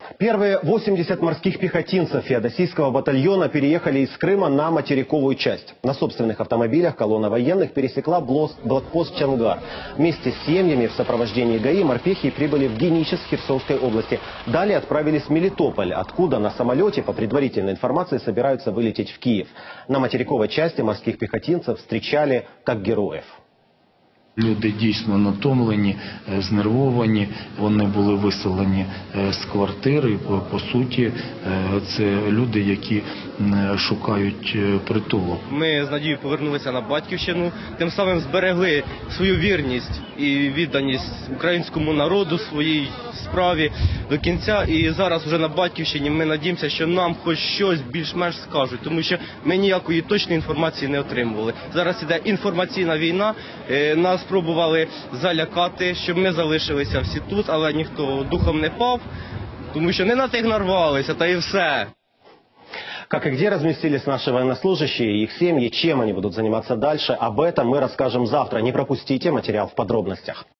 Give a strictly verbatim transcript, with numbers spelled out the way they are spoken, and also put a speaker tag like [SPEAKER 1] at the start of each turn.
[SPEAKER 1] Первые восемьдесят морских пехотинцев феодосийского батальона переехали из Крыма на материковую часть. На собственных автомобилях колонна военных пересекла блокпост Чангар. Вместе с семьями в сопровождении ГАИ морпехи прибыли в Геническ Херсонской области. Далее отправились в Мелитополь, откуда на самолете, по предварительной информации, собираются вылететь в Киев. На материковой части морских пехотинцев встречали как героев.
[SPEAKER 2] Люди дійсно натомлені, знервовані, вони були виселені з квартири. По суті, це люди, які шукають притулок.
[SPEAKER 3] Ми з надією повернулися на батьківщину, тим самим зберегли свою вірність і відданість українському народу, своїй справі до кінця. І зараз вже на батьківщині ми надіємося, що нам хоч щось більш-менш скажуть, тому що ми ніякої точної інформації не отримували. Зараз іде інформаційна війна, нас спробували залякати, щоб ми залишилися всі тут, але ніхто духом не пав, тому що не на тих нарвалися, та і все.
[SPEAKER 1] Как и где разместились наши военнослужащие, их семьи, чем они будут заниматься дальше, об этом мы расскажем завтра. Не пропустите материал в подробностях.